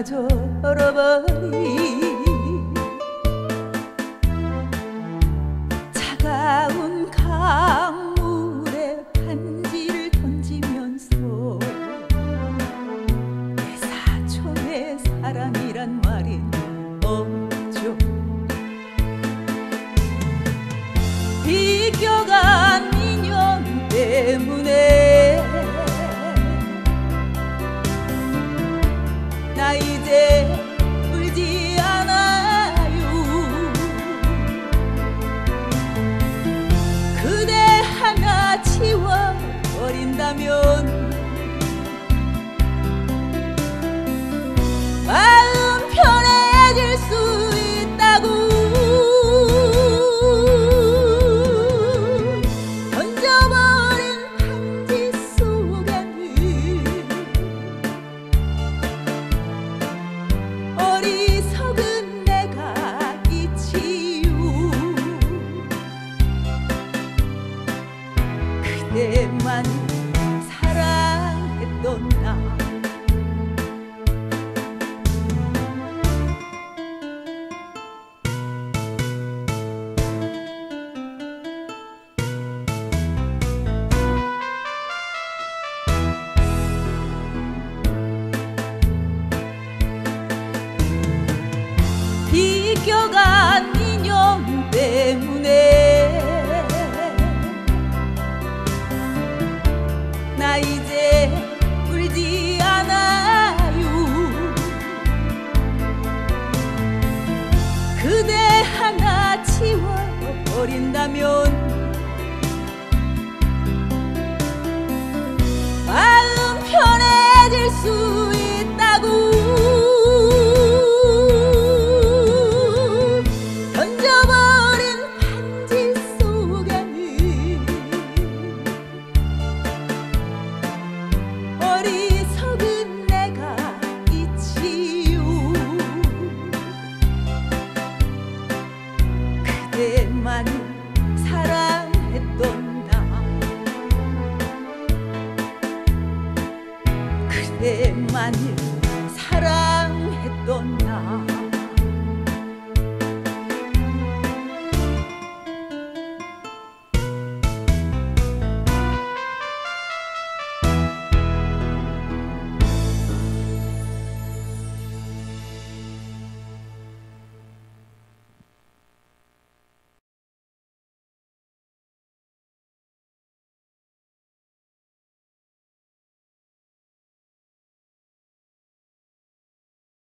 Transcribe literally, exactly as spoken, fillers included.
얼어버린 차가운 강물에 반지를 던지면서 내 사촌의 사랑이란 말이 없죠. 비껴간 인연 때문에 나 이제 울지 않아요. 그대 하나 지워버린다면 마음 편해질 수 있다고. 던져버린 반지 속에는 어리석은 내가 있지요. 그대만 사랑했던 나. 비껴간 인연 때문에 나 이제 울지 않아요. 그대 하나 지워버린다면 마음 편해질 수 있다고. 어리석은 내가 있지요. 그대만 사랑했던 나. 그대만을 사랑했던 나.